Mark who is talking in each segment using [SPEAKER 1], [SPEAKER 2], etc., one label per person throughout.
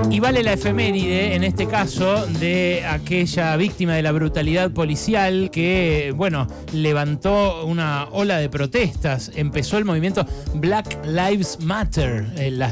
[SPEAKER 1] Y vale la efeméride, en este caso, de aquella víctima de la brutalidad policial que, bueno, levantó una ola de protestas. Empezó el movimiento Black Lives Matter.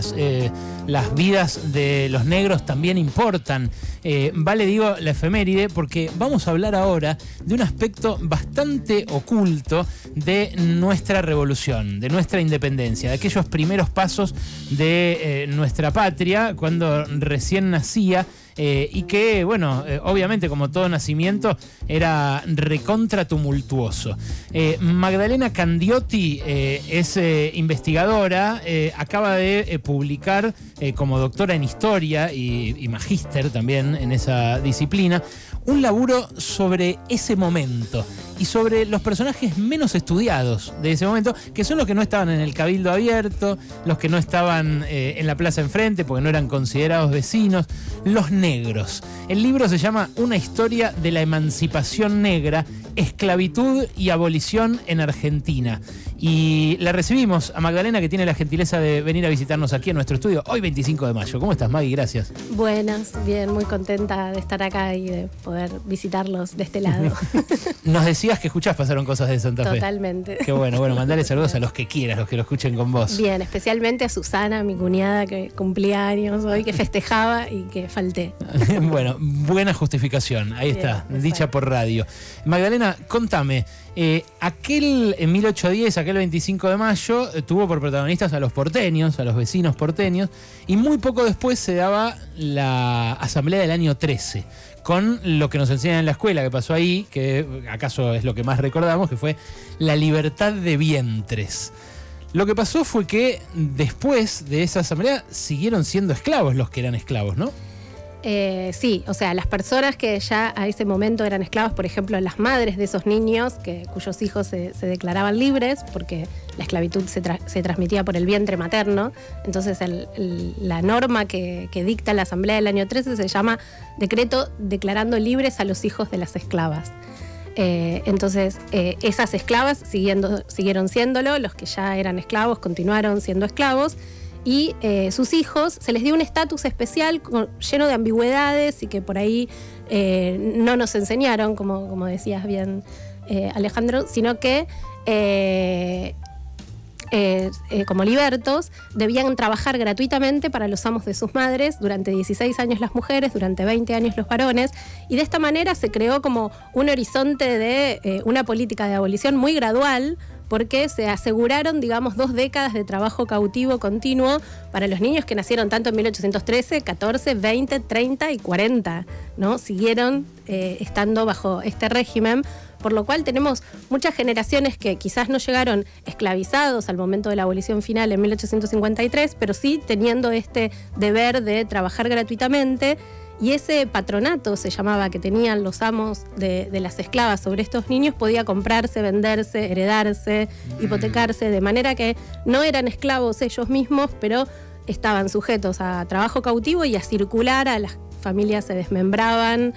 [SPEAKER 1] Las vidas de los negros también importan. Vale, digo, la efeméride porque vamos a hablar ahora de un aspecto bastante oculto de nuestra revolución, de nuestra independencia, de aquellos primeros pasos de nuestra patria cuando recién nacía y que, bueno, obviamente como todo nacimiento era recontra tumultuoso. Magdalena Candiotti es investigadora, acaba de publicar como doctora en historia y magíster también en esa disciplina, un laburo sobre ese momento y sobre los personajes menos estudiados de ese momento, que son los que no estaban en el Cabildo Abierto, los que no estaban en la plaza enfrente porque no eran considerados vecinos, los negros. El libro se llama Una historia de la emancipación negra, esclavitud y abolición en Argentina. Y la recibimos a Magdalena, que tiene la gentileza de venir a visitarnos aquí en nuestro estudio hoy 25 de mayo. ¿Cómo estás, Maggie? Gracias.
[SPEAKER 2] Buenas, bien, muy contenta de estar acá y de poder visitarlos de este lado.
[SPEAKER 1] Nos decías que escuchás Pasaron Cosas de Santa Fe.
[SPEAKER 2] Totalmente.
[SPEAKER 1] Qué bueno, mandale saludos a los que quieras, los que lo escuchen con vos.
[SPEAKER 2] Bien, especialmente a Susana, mi cuñada, que cumplía años hoy, que festejaba y que falté.
[SPEAKER 1] Bueno, buena justificación, ahí bien, está, dicha por radio. Magdalena, contame, aquel en 1810, aquel 25 de mayo, tuvo por protagonistas a los porteños, a los vecinos porteños, y muy poco después se daba la asamblea del año 13, con lo que nos enseñan en la escuela que pasó ahí, que acaso es lo que más recordamos, que fue la libertad de vientres. Lo que pasó fue que después de esa asamblea siguieron siendo esclavos los que eran esclavos, ¿no?
[SPEAKER 2] Sí, o sea, las personas que ya a ese momento eran esclavas, por ejemplo, las madres de esos niños cuyos hijos se declaraban libres, porque la esclavitud se transmitía por el vientre materno. Entonces la norma que dicta la Asamblea del año 13 se llama Decreto Declarando Libres a los Hijos de las Esclavas. Entonces esas esclavas siguieron siéndolo, los que ya eran esclavos continuaron siendo esclavos. Y sus hijos se les dio un estatus especial lleno de ambigüedades y que por ahí no nos enseñaron, como decías bien, Alejandro, sino que como libertos debían trabajar gratuitamente para los amos de sus madres, durante 16 años las mujeres, durante 20 años los varones, y de esta manera se creó como un horizonte de una política de abolición muy gradual, porque se aseguraron, digamos, 2 décadas de trabajo cautivo continuo para los niños que nacieron tanto en 1813, 14, 20, 30 y 40, ¿no? Siguieron estando bajo este régimen, por lo cual tenemos muchas generaciones que quizás no llegaron esclavizados al momento de la abolición final en 1853, pero sí teniendo este deber de trabajar gratuitamente. Y ese patronato, se llamaba, que tenían los amos de las esclavas sobre estos niños, podía comprarse, venderse, heredarse, hipotecarse, de manera que no eran esclavos ellos mismos, pero estaban sujetos a trabajo cautivo y a circular, a las familias se desmembraban,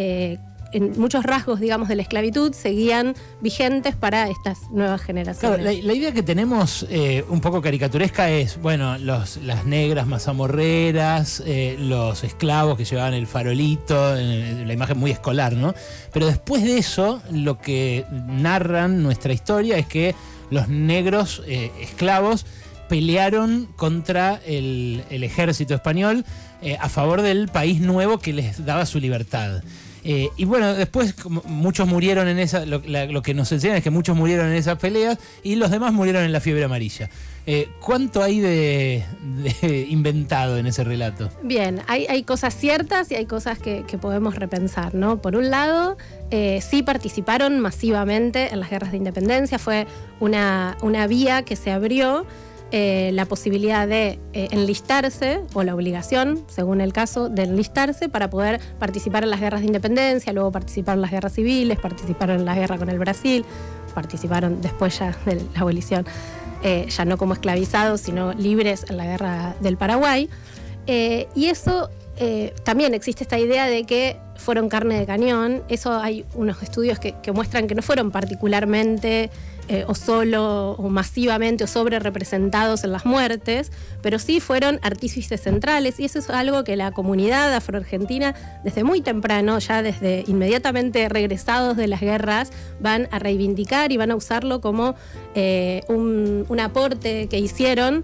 [SPEAKER 2] en muchos rasgos, digamos, de la esclavitud seguían vigentes para estas nuevas generaciones.
[SPEAKER 1] Claro, la idea que tenemos un poco caricaturesca es, bueno, las negras mazamorreras, los esclavos que llevaban el farolito, la imagen muy escolar, ¿no? Pero después de eso, lo que narran nuestra historia es que los negros esclavos pelearon contra el ejército español a favor del país nuevo que les daba su libertad. Y bueno, después muchos murieron en esa, lo que nos enseñan es que muchos murieron en esas peleas y los demás murieron en la fiebre amarilla. ¿Cuánto hay de inventado en ese relato? Bien,
[SPEAKER 2] hay cosas ciertas y hay cosas que podemos repensar, ¿no? Por un lado, sí participaron masivamente en las guerras de independencia, fue una vía que se abrió. La posibilidad de enlistarse, o la obligación, según el caso, de enlistarse para poder participar en las guerras de independencia, luego participar en las guerras civiles, participaron en la guerra con el Brasil, participaron después ya de la abolición, ya no como esclavizados, sino libres en la guerra del Paraguay. Y eso también existe esta idea de que fueron carne de cañón. Eso hay unos estudios que muestran que no fueron particularmente o solo o masivamente o sobre representados en las muertes, pero sí fueron artífices centrales, y eso es algo que la comunidad afroargentina desde muy temprano, ya desde inmediatamente regresados de las guerras, van a reivindicar y van a usarlo como un aporte que hicieron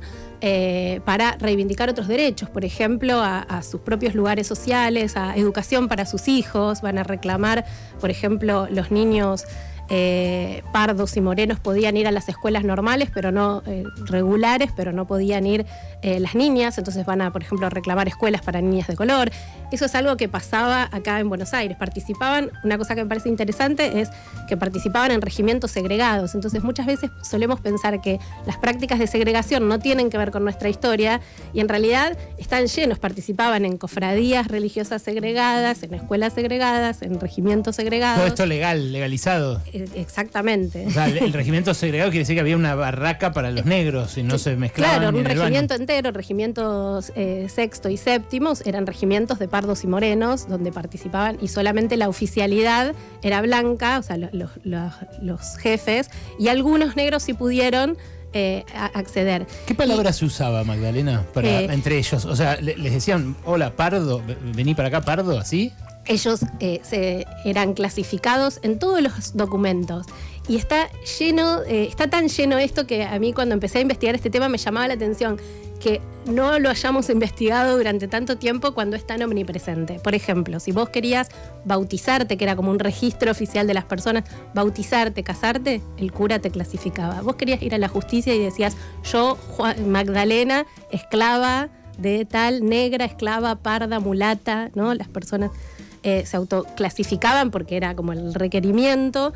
[SPEAKER 2] para reivindicar otros derechos, por ejemplo, a sus propios lugares sociales, a educación para sus hijos. Van a reclamar, por ejemplo, los niños pardos y morenos podían ir a las escuelas normales, pero no regulares, pero no podían ir las niñas. Entonces van a, por ejemplo, reclamar escuelas para niñas de color. Eso es algo que pasaba acá en Buenos Aires. Participaban, una cosa que me parece interesante es que participaban en regimientos segregados. Entonces muchas veces solemos pensar que las prácticas de segregación no tienen que ver con nuestra historia, y en realidad están llenos. Participaban en cofradías religiosas segregadas, en escuelas segregadas, en regimientos segregados.
[SPEAKER 1] Todo esto legal, legalizado.
[SPEAKER 2] Exactamente.
[SPEAKER 1] O sea, el regimiento segregado quiere decir que había una barraca para los negros y no se mezclaban.
[SPEAKER 2] Claro, un
[SPEAKER 1] en el
[SPEAKER 2] regimiento
[SPEAKER 1] baño.
[SPEAKER 2] entero, regimientos sexto y séptimos, eran regimientos de pardos y morenos donde participaban, y solamente la oficialidad era blanca, o sea, los jefes, y algunos negros sí pudieron acceder.
[SPEAKER 1] ¿Qué palabra se usaba, Magdalena, entre ellos? O sea, les decían, hola, pardo, vení para acá, pardo, ¿así?
[SPEAKER 2] Ellos eran clasificados en todos los documentos. Y está tan lleno esto que a mí, cuando empecé a investigar este tema, me llamaba la atención que no lo hayamos investigado durante tanto tiempo cuando es tan omnipresente. Por ejemplo, si vos querías bautizarte, que era como un registro oficial de las personas, bautizarte, casarte, el cura te clasificaba. Vos querías ir a la justicia y decías, yo, Magdalena, esclava de tal, negra, esclava, parda, mulata, ¿no? Las personas se autoclasificaban porque era como el requerimiento.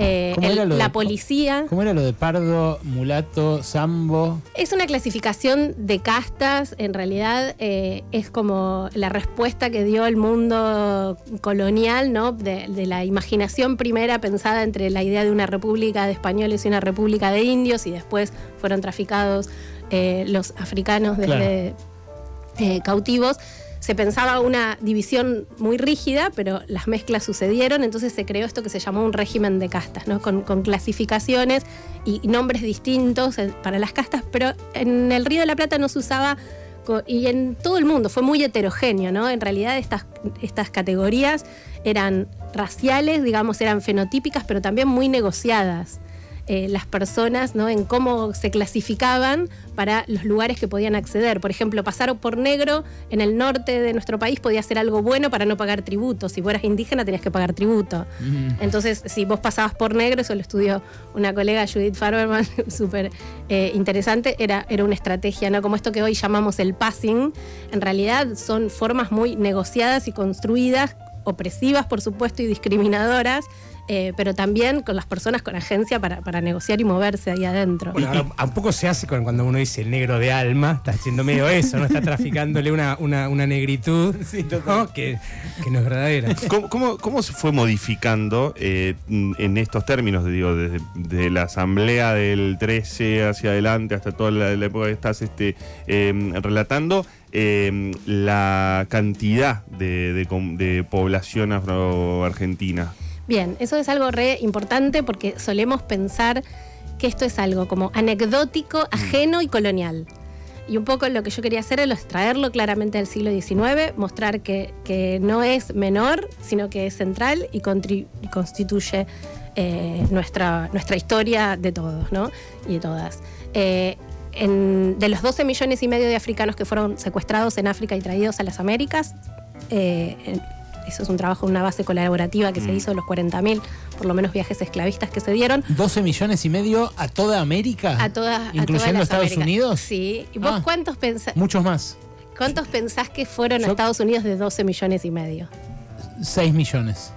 [SPEAKER 2] La policía.
[SPEAKER 1] ¿Cómo era lo de pardo, mulato, sambo?
[SPEAKER 2] Es una clasificación de castas. En realidad es como la respuesta que dio el mundo colonial, ¿no? De la imaginación primera pensada entre la idea de una república de españoles y una república de indios, y después fueron traficados los africanos desde cautivos. Se pensaba una división muy rígida, pero las mezclas sucedieron, entonces se creó esto que se llamó un régimen de castas, ¿no? Con clasificaciones y nombres distintos para las castas, pero en el Río de la Plata no se usaba, y en todo el mundo fue muy heterogéneo, ¿no? En realidad estas categorías eran raciales, digamos, eran fenotípicas, pero también muy negociadas. Las personas, ¿no? En cómo se clasificaban para los lugares que podían acceder. Por ejemplo, pasar por negro en el norte de nuestro país podía ser algo bueno para no pagar tributo. Si vos eras indígena tenías que pagar tributo. Entonces, si vos pasabas por negro, eso lo estudió una colega, Judith Farberman, súper interesante, era una estrategia, ¿no? Como esto que hoy llamamos el passing. En realidad son formas muy negociadas y construidas, opresivas, por supuesto, y discriminadoras, pero también con las personas con agencia para negociar y moverse ahí adentro.
[SPEAKER 3] Bueno, ahora, un poco se hace cuando uno dice el negro de alma, está haciendo medio eso, ¿no? Está traficándole una negritud, sí, ¿no? Que no es verdadera.
[SPEAKER 4] ¿Cómo se fue modificando en estos términos, digo, desde la asamblea del 13 hacia adelante hasta toda la época que estás relatando? La cantidad de población afroargentina.
[SPEAKER 2] Bien, eso es algo re importante porque solemos pensar que esto es algo como anecdótico, ajeno y colonial. Y un poco lo que yo quería hacer es traerlo claramente al siglo XIX, mostrar que no es menor, sino que es central y constituye nuestra historia de todos, ¿no? Y de todas. De los 12 millones y medio de africanos que fueron secuestrados en África y traídos a las Américas, eso es un trabajo, una base colaborativa que se hizo de los 40.000, por lo menos, viajes esclavistas que se dieron.
[SPEAKER 1] 12 millones y medio a toda América, incluyendo Estados Unidos.
[SPEAKER 2] Sí. ¿Y vos cuántos pensás?
[SPEAKER 1] Muchos más.
[SPEAKER 2] ¿Cuántos pensás que fueron a Estados Unidos de 12 millones y medio?
[SPEAKER 1] 6 millones.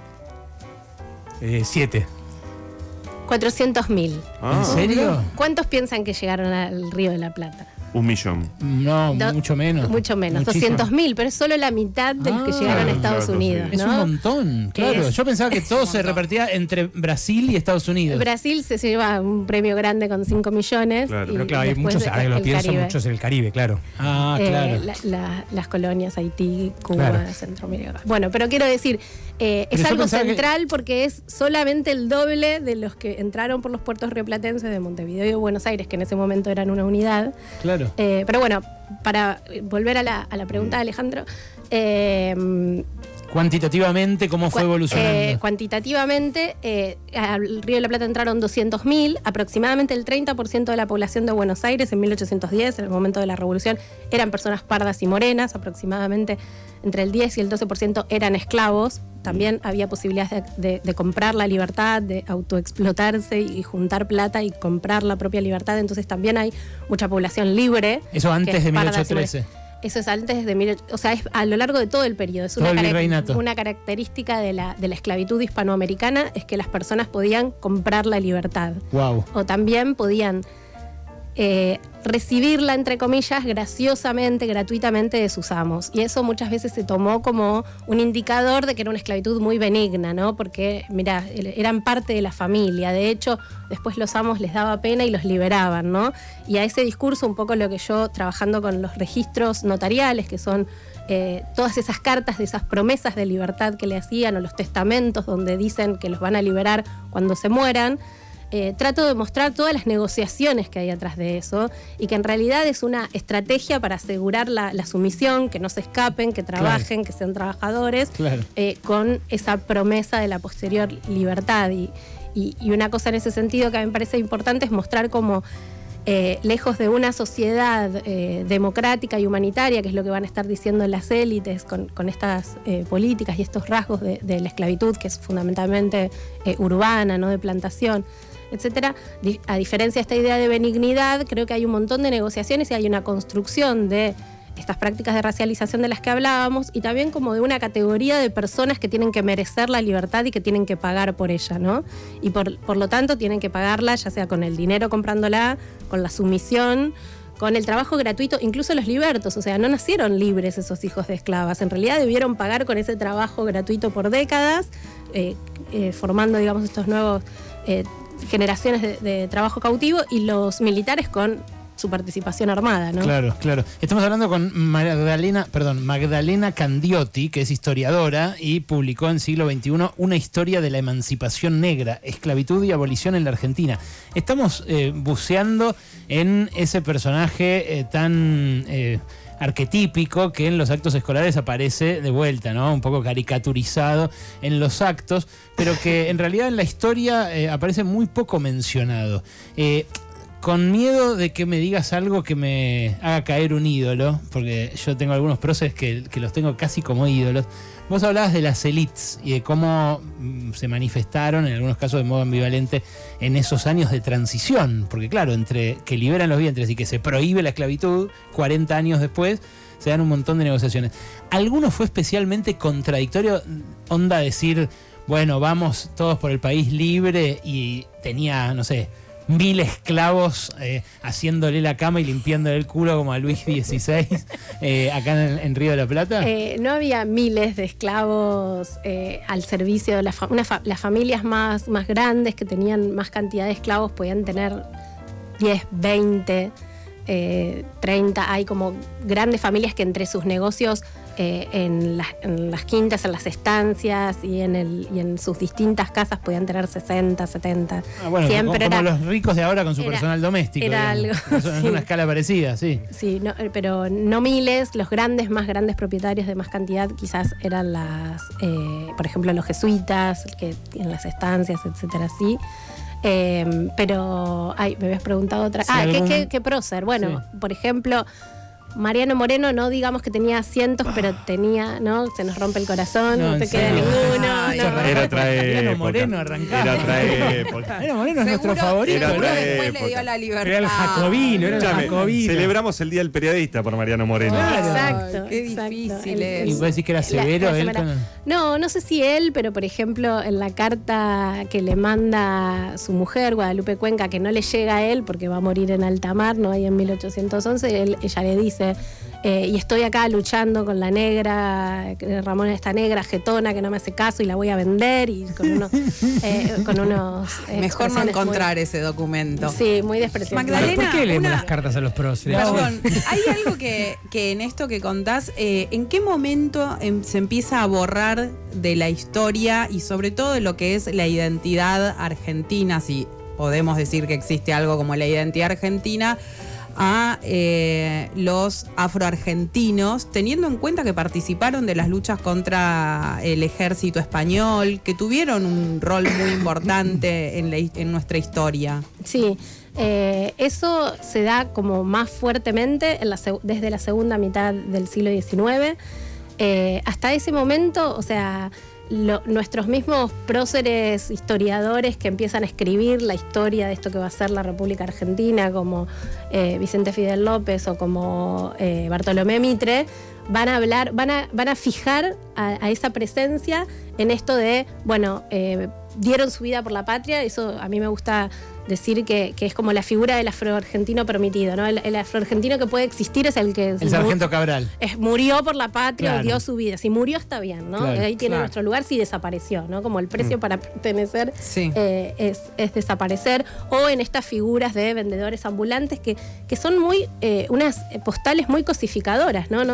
[SPEAKER 3] 7.
[SPEAKER 2] 400.000.
[SPEAKER 1] ¿En serio?
[SPEAKER 2] ¿Cuántos piensan que llegaron al Río de la Plata?
[SPEAKER 4] 1 millón.
[SPEAKER 1] No, mucho menos.
[SPEAKER 2] Mucho menos,
[SPEAKER 1] Muchísimo.
[SPEAKER 2] 200.000, pero es solo la mitad de los que llegaron a Estados
[SPEAKER 4] claro,
[SPEAKER 2] Unidos.
[SPEAKER 4] sí.
[SPEAKER 1] Es
[SPEAKER 2] ¿no?
[SPEAKER 1] un montón, claro.
[SPEAKER 2] Es-
[SPEAKER 1] Yo pensaba que todo se repartía entre Brasil y Estados Unidos.
[SPEAKER 2] Brasil se lleva un premio grande con 5 millones.
[SPEAKER 4] Claro.
[SPEAKER 2] y
[SPEAKER 3] Pero claro, hay
[SPEAKER 2] después
[SPEAKER 3] muchos, ahora que lo
[SPEAKER 2] el
[SPEAKER 3] pienso,
[SPEAKER 2] Caribe.
[SPEAKER 3] muchos en el Caribe, claro.
[SPEAKER 1] Ah, claro.
[SPEAKER 2] Las colonias Haití, Cuba,
[SPEAKER 3] Claro.
[SPEAKER 2] Centroamérica. Bueno, pero quiero decir, es
[SPEAKER 1] yo
[SPEAKER 2] algo
[SPEAKER 1] pensaba que-
[SPEAKER 2] central porque es solamente el doble de los que entraron por los puertos rioplatenses de Montevideo y de Buenos Aires, que en ese momento eran una unidad.
[SPEAKER 1] Claro.
[SPEAKER 2] Pero bueno, para volver a la pregunta de Alejandro,
[SPEAKER 1] Cuantitativamente, ¿cómo fue evolucionando?
[SPEAKER 2] cuantitativamente, al Río de la Plata entraron 200.000, aproximadamente el 30% de la población de Buenos Aires en 1810, en el momento de la Revolución, eran personas pardas y morenas, aproximadamente entre el 10 y el 12% eran esclavos. También había posibilidades de comprar la libertad, de autoexplotarse y juntar plata y comprar la propia libertad, entonces también hay mucha población libre.
[SPEAKER 1] Eso
[SPEAKER 2] que
[SPEAKER 1] antes
[SPEAKER 2] es
[SPEAKER 1] de
[SPEAKER 2] parda y
[SPEAKER 1] 1813.
[SPEAKER 2] Eso es antes de o sea, es a lo largo de todo el periodo. Es
[SPEAKER 1] Todo el virreinato.
[SPEAKER 2] una característica de la esclavitud hispanoamericana es que las personas podían comprar la libertad.
[SPEAKER 1] Wow.
[SPEAKER 2] O también podían recibirla, entre comillas, graciosamente, gratuitamente de sus amos. Y eso muchas veces se tomó como un indicador de que era una esclavitud muy benigna, ¿no? Porque, mirá, eran parte de la familia. De hecho, después los amos les daba pena y los liberaban, ¿no? Y a ese discurso, un poco lo que yo, trabajando con los registros notariales, que son todas esas cartas de esas promesas de libertad que le hacían, o los testamentos donde dicen que los van a liberar cuando se mueran, trato de mostrar todas las negociaciones que hay atrás de eso y que en realidad es una estrategia para asegurar la sumisión, que no se escapen, que trabajen, que sean trabajadores,
[SPEAKER 1] Claro.
[SPEAKER 2] con esa promesa de la posterior libertad. Y una cosa en ese sentido que a mí me parece importante es mostrar cómo lejos de una sociedad democrática y humanitaria, que es lo que van a estar diciendo las élites con estas políticas y estos rasgos de la esclavitud, que es fundamentalmente urbana, no de plantación, etcétera. A diferencia de esta idea de benignidad, creo que hay un montón de negociaciones y hay una construcción de estas prácticas de racialización de las que hablábamos y también como de una categoría de personas que tienen que merecer la libertad y que tienen que pagar por ella, ¿no? Y por lo tanto tienen que pagarla ya sea con el dinero comprándola, con la sumisión, con el trabajo gratuito, incluso los libertos, o sea, no nacieron libres esos hijos de esclavas, en realidad debieron pagar con ese trabajo gratuito por décadas, formando, digamos, estos nuevos generaciones de trabajo cautivo y los militares con su participación armada, ¿no?
[SPEAKER 1] Claro, claro. Estamos hablando con Magdalena Candiotti, que es historiadora y publicó en siglo XXI una historia de la emancipación negra, esclavitud y abolición en la Argentina. Estamos buceando en ese personaje tan arquetípico que en los actos escolares aparece de vuelta, ¿no? Un poco caricaturizado en los actos, pero que en realidad en la historia aparece muy poco mencionado. Con miedo de que me digas algo que me haga caer un ídolo, porque yo tengo algunos próceres que los tengo casi como ídolos. Vos hablabas de las élites y de cómo se manifestaron, en algunos casos de modo ambivalente, en esos años de transición. Porque claro, entre que liberan los vientres y que se prohíbe la esclavitud, 40 años después, se dan un montón de negociaciones. ¿Alguno fue especialmente contradictorio? Onda decir, bueno, vamos todos por el país libre y tenía, no sé, 1000 esclavos haciéndole la cama y limpiándole el culo como a Luis XVI acá en Río de la Plata.
[SPEAKER 2] No había miles de esclavos al servicio de las familias más grandes que tenían más cantidad de esclavos podían tener 10, 20, 30. Hay como grandes familias que entre sus negocios en las quintas, en las estancias y en sus distintas casas podían tener 60, 70.
[SPEAKER 1] Bueno,
[SPEAKER 2] Siempre
[SPEAKER 1] como los ricos de ahora con su personal doméstico.
[SPEAKER 2] Era
[SPEAKER 1] digamos.
[SPEAKER 2] algo,
[SPEAKER 1] Es
[SPEAKER 2] sí.
[SPEAKER 1] una escala parecida, sí.
[SPEAKER 2] Sí, pero no miles. Los más grandes propietarios de más cantidad quizás eran por ejemplo, los jesuitas, que en las estancias, etcétera, sí. Pero, me habías preguntado otra.
[SPEAKER 1] Sí,
[SPEAKER 2] ¿Qué prócer? Bueno,
[SPEAKER 1] sí.
[SPEAKER 2] por ejemplo, Mariano Moreno, no digamos que tenía cientos, pero tenía, ¿no? Se nos rompe el corazón, no te queda ninguno.
[SPEAKER 1] Ay,
[SPEAKER 2] no.
[SPEAKER 4] Era otra
[SPEAKER 1] Mariano
[SPEAKER 4] época.
[SPEAKER 1] Moreno arrancaba.
[SPEAKER 4] Era otra época.
[SPEAKER 1] Mariano Moreno es nuestro
[SPEAKER 5] Seguro-
[SPEAKER 1] favorito.
[SPEAKER 5] seguro
[SPEAKER 4] Era otra
[SPEAKER 5] después
[SPEAKER 4] época.
[SPEAKER 5] le dio la libertad.
[SPEAKER 3] Era el jacobino, era el
[SPEAKER 4] Escúchame,
[SPEAKER 3] jacobino.
[SPEAKER 4] celebramos el Día del Periodista por Mariano Moreno.
[SPEAKER 1] Claro.
[SPEAKER 2] Exacto.
[SPEAKER 5] Qué
[SPEAKER 2] exacto.
[SPEAKER 5] difícil
[SPEAKER 1] Y vos decís que era severo
[SPEAKER 2] la
[SPEAKER 1] él
[SPEAKER 2] semana-
[SPEAKER 1] con...
[SPEAKER 2] No sé si él, pero por ejemplo, en la carta que le manda su mujer, Guadalupe Cuenca, que no le llega a él porque va a morir en alta mar, ¿no? Ahí en 1811, ella le dice, y estoy acá luchando con la negra, Ramón, esta negra jetona que no me hace caso y la voy a vender, y con unos...
[SPEAKER 5] Mejor no encontrar ese documento.
[SPEAKER 2] Sí, muy despreciable.
[SPEAKER 5] Magdalena,
[SPEAKER 3] ¿Por qué leemos
[SPEAKER 5] una-
[SPEAKER 3] las cartas a los próceres?
[SPEAKER 5] Perdón, hay algo que en esto que contás, ¿en qué momento se empieza a borrar de la historia y sobre todo de lo que es la identidad argentina, si podemos decir que existe algo como la identidad argentina, a los afroargentinos, teniendo en cuenta que participaron de las luchas contra el ejército español, que tuvieron un rol muy importante en nuestra historia?
[SPEAKER 2] Sí, eso se da como más fuertemente desde la segunda mitad del siglo XIX. Hasta ese momento, o sea, nuestros mismos próceres historiadores que empiezan a escribir la historia de esto que va a ser la República Argentina, como Vicente Fidel López o como Bartolomé Mitre, van a hablar, van a fijar a esa presencia en esto de, bueno, dieron su vida por la patria. Eso a mí me gusta decir que es como la figura del afroargentino permitido, ¿no? El afroargentino que puede existir es el que...
[SPEAKER 1] El sargento Cabral.
[SPEAKER 2] Murió por la patria,
[SPEAKER 1] Claro.
[SPEAKER 2] dio su vida. Si murió está bien, ¿no?
[SPEAKER 1] Claro,
[SPEAKER 2] Ahí tiene
[SPEAKER 5] claro.
[SPEAKER 2] nuestro lugar. Si desapareció, ¿no? Como el precio para pertenecer
[SPEAKER 5] Sí.
[SPEAKER 2] es desaparecer. O en estas figuras de vendedores ambulantes que son muy unas postales muy cosificadoras, ¿no?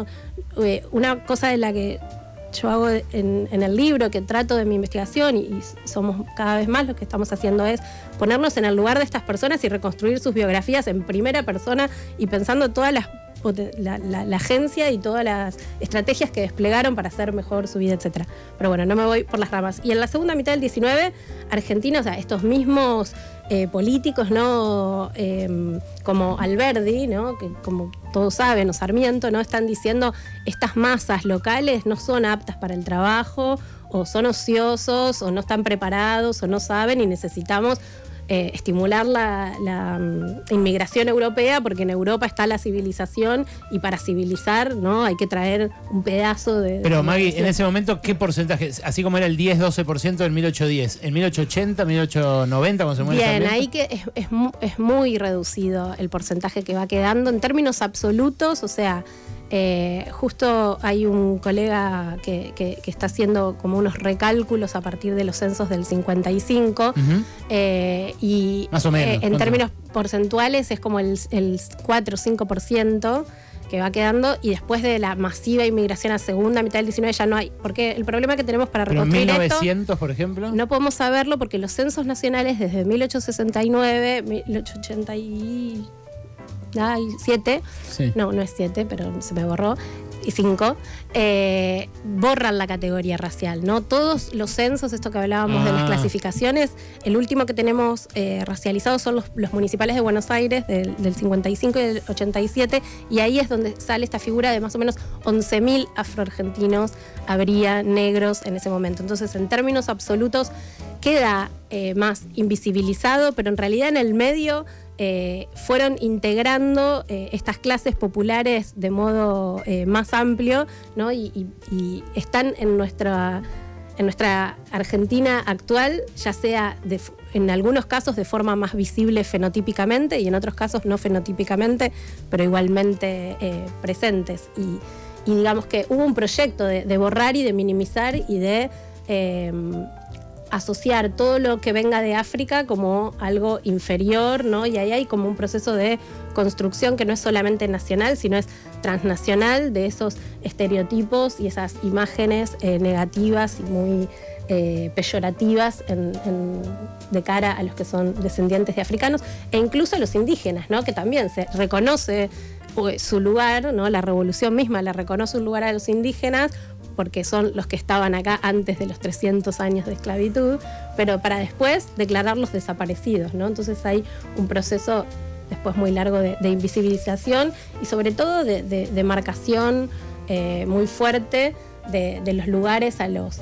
[SPEAKER 2] Una cosa de la que yo hago en el libro, que trato de mi investigación, y somos cada vez más, lo que estamos haciendo es ponernos en el lugar de estas personas y reconstruir sus biografías en primera persona y pensando todas la agencia y todas las estrategias que desplegaron para hacer mejor su vida, etcétera. Pero bueno, no me voy por las ramas. Y en la segunda mitad del 19, Argentina, o sea, estos mismos políticos, ¿no? Como Alberdi, ¿no? Que como todos saben, o Sarmiento, ¿no? Están diciendo estas masas locales no son aptas para el trabajo, o son ociosos, o no están preparados, o no saben, y necesitamos estimular la inmigración europea, porque en Europa está la civilización, y para civilizar, ¿no? Hay que traer un pedazo de...
[SPEAKER 1] Pero Maggie, en ese momento, ¿qué porcentaje? Así como era el 10-12% en 1810, en 1880, 1890, cuando se muere
[SPEAKER 2] Bien,
[SPEAKER 1] Sarmiento.
[SPEAKER 2] ahí que es muy reducido el porcentaje que va quedando en términos absolutos, o sea, justo hay un colega que está haciendo como unos recálculos a partir de los censos del 55,
[SPEAKER 1] Ujú.
[SPEAKER 2] y
[SPEAKER 1] Más o menos,
[SPEAKER 2] en
[SPEAKER 1] ¿cuánto?
[SPEAKER 2] términos porcentuales es como el 4 o 5% que va quedando, y después de la masiva inmigración a segunda mitad del 19 ya no hay, porque el problema que tenemos para
[SPEAKER 1] Pero en
[SPEAKER 2] reconstruir
[SPEAKER 1] 1900, por ejemplo.
[SPEAKER 2] no podemos saberlo porque los censos nacionales desde 1869, 1887,
[SPEAKER 1] Sí.
[SPEAKER 2] no es 7, pero se me borró, y 5, borran la categoría racial, ¿no? Todos los censos, esto que hablábamos de las clasificaciones, el último que tenemos racializado son los municipales de Buenos Aires del 55 y del 87, y ahí es donde sale esta figura de más o menos 11.000 afroargentinos habría negros en ese momento. Entonces, en términos absolutos, queda más invisibilizado, pero en realidad en el medio fueron integrando estas clases populares de modo más amplio, ¿no? Y están en nuestra Argentina actual, ya sea en algunos casos de forma más visible fenotípicamente y en otros casos no fenotípicamente, pero igualmente presentes. Y digamos que hubo un proyecto de borrar y de minimizar y de asociar todo lo que venga de África como algo inferior, ¿no? Y ahí hay como un proceso de construcción que no es solamente nacional, sino es transnacional, de esos estereotipos y esas imágenes negativas y muy peyorativas de cara a los que son descendientes de africanos, e incluso a los indígenas, ¿no? Que también se reconoce su lugar, ¿no? La revolución misma le reconoce un lugar a los indígenas, porque son los que estaban acá antes de los 300 años de esclavitud, pero para después declararlos desaparecidos, ¿no? Entonces hay un proceso después muy largo de invisibilización y sobre todo de marcación muy fuerte de los lugares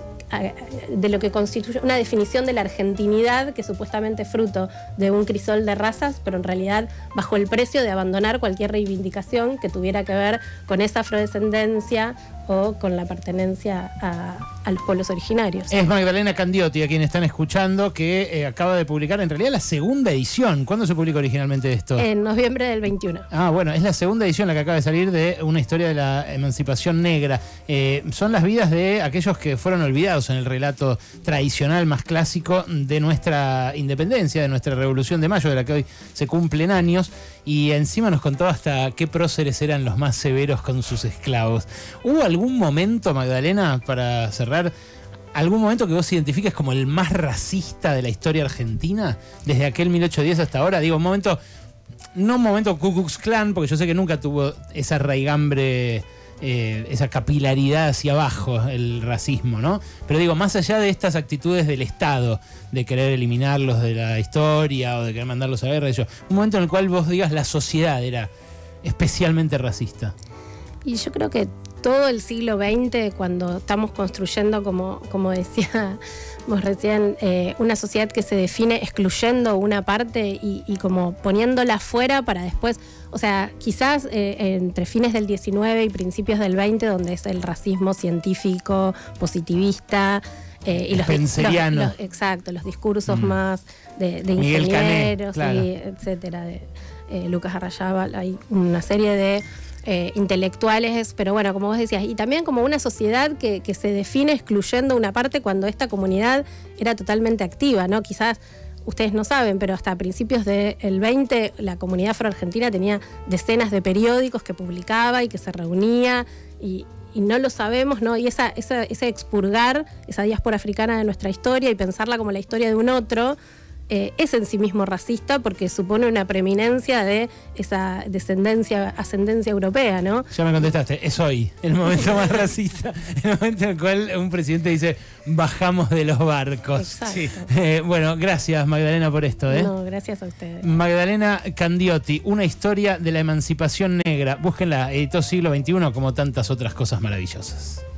[SPEAKER 2] de lo que constituye una definición de la argentinidad que supuestamente es fruto de un crisol de razas, pero en realidad bajo el precio de abandonar cualquier reivindicación que tuviera que ver con esa afrodescendencia o con la pertenencia a los pueblos originarios.
[SPEAKER 1] Es Magdalena Candiotti, a quien están escuchando, que acaba de publicar en realidad la segunda edición. ¿Cuándo se publicó originalmente esto?
[SPEAKER 2] En noviembre del 21.
[SPEAKER 1] Ah, bueno, es la segunda edición la que acaba de salir de una historia de la emancipación negra. Son las vidas de aquellos que fueron olvidados en el relato tradicional más clásico de nuestra independencia, de nuestra Revolución de Mayo, de la que hoy se cumplen años, y encima nos contó hasta qué próceres eran los más severos con sus esclavos. ¿Hubo algún momento, Magdalena, para cerrar, algún momento que vos identifiques como el más racista de la historia argentina, desde aquel 1810 hasta ahora? Digo, un momento, no un momento Ku Klux Klan, porque yo sé que nunca tuvo esa raigambre, esa capilaridad hacia abajo, el racismo, ¿no? Pero digo, más allá de estas actitudes del Estado, de querer eliminarlos de la historia o de querer mandarlos a guerra, un momento en el cual vos digas la sociedad era especialmente racista.
[SPEAKER 2] Y yo creo que todo el siglo XX, cuando estamos construyendo, como decíamos recién, una sociedad que se define excluyendo una parte y como poniéndola afuera para después, o sea, quizás entre fines del XIX y principios del XX, donde es el racismo científico, positivista, y exacto, los discursos más de
[SPEAKER 1] Miguel Cané,
[SPEAKER 2] ingenieros,
[SPEAKER 1] claro.
[SPEAKER 2] etcétera, de Lucas Arrayábal, hay una serie de intelectuales, pero bueno, como vos decías, y también como una sociedad que se define excluyendo una parte cuando esta comunidad era totalmente activa, ¿no? Quizás ustedes no saben, pero hasta principios del 20 la comunidad afroargentina tenía decenas de periódicos que publicaba y que se reunía y no lo sabemos, ¿no? Y ese expurgar esa diáspora africana de nuestra historia y pensarla como la historia de un otro, es en sí mismo racista porque supone una preeminencia de esa ascendencia europea, ¿no?
[SPEAKER 1] Ya me contestaste, es hoy el momento más racista, el momento en el cual un presidente dice bajamos de los barcos.
[SPEAKER 2] Exacto.
[SPEAKER 1] Sí. Bueno, gracias Magdalena por esto.
[SPEAKER 2] No, gracias a ustedes.
[SPEAKER 1] Magdalena Candiotti, una historia de la emancipación negra. Búsquenla, editó Siglo XXI como tantas otras cosas maravillosas.